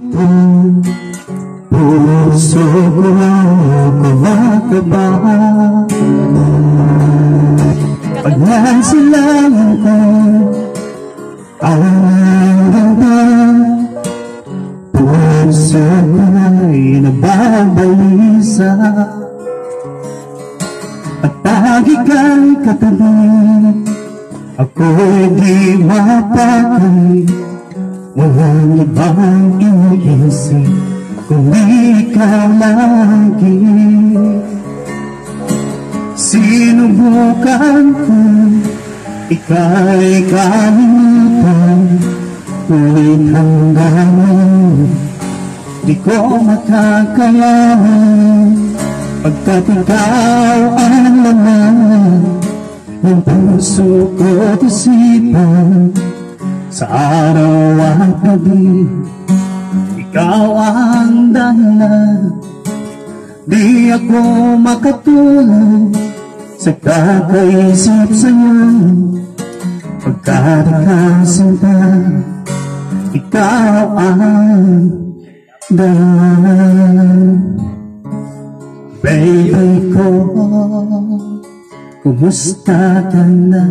Puso ko kumakaba pag nasilangan ko ang gaba. Puso ko'y nababalisa at pag ika'y katabi, ako'y di mapakali. Walang ibang iniisip kundi ikaw lagi. Sinubukan ko ika'y kalimutan, ngunit hanggang di ko makakayanan, pagkat ikaw ang laman ng puso ko't isipan. Sa araw at gabi, ikaw ang dahilan. Di ako makatulog sa kakaisip sa'yo, pagkat ikaw sinta, ikaw ang dahilan. Baby ko, kumusta ka na?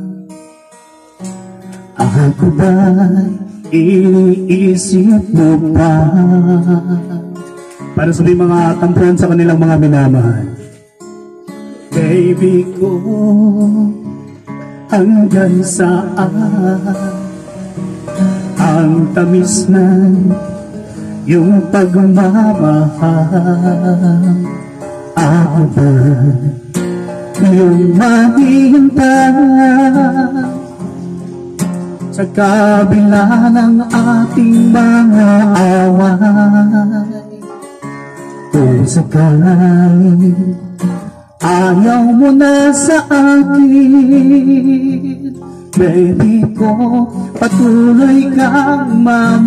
Ako ba'y iniisip mo pa? Para sa mga tampuan sa kanilang mga minamahal. Baby ko, hanggang saan ang tamis na yung pagmamahal? Ako ba yung mahihintay sa kabila ng ating mga away? Kung sakali ayaw mo na sa akin, baby ko, patuloy kang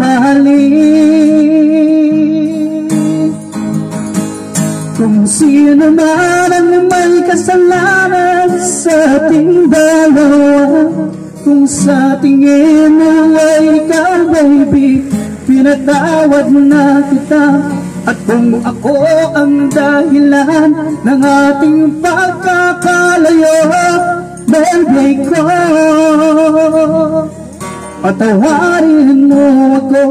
mamahalin. Kung sino man ang may kasalanan sa ating dalawa, kung sa tingin mo ay ikaw, baby, pinatawad na kita. At kung ako ang dahilan ng ating pagkakalayo, baby ko, patawarin mo ako.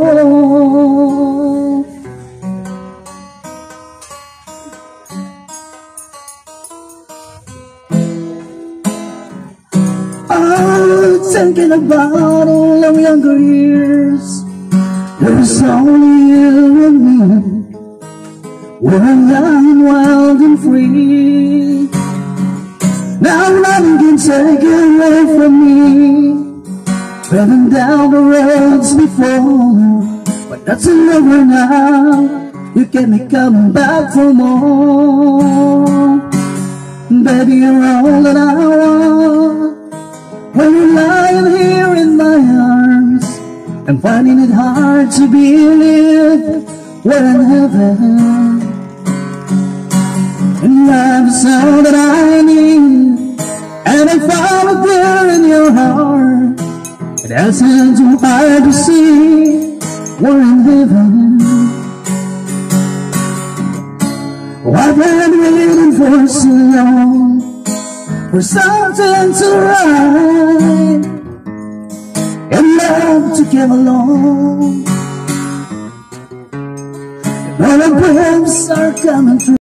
Thinking about all our younger years, there's only you and me. We're young, wild and free. Now nothing can take it away from me. Been down the roads before, but that's over now. You get me coming back for more. Baby, you're all that I want. When you're lying here in my arms, I'm finding it hard to believe we're in heaven. And love's all that I need, and I found it there in your heart. It hasn't too hard to see we're in heaven. Oh, I've been waiting for so long for something to write and love to come along. And all the breaths are coming through.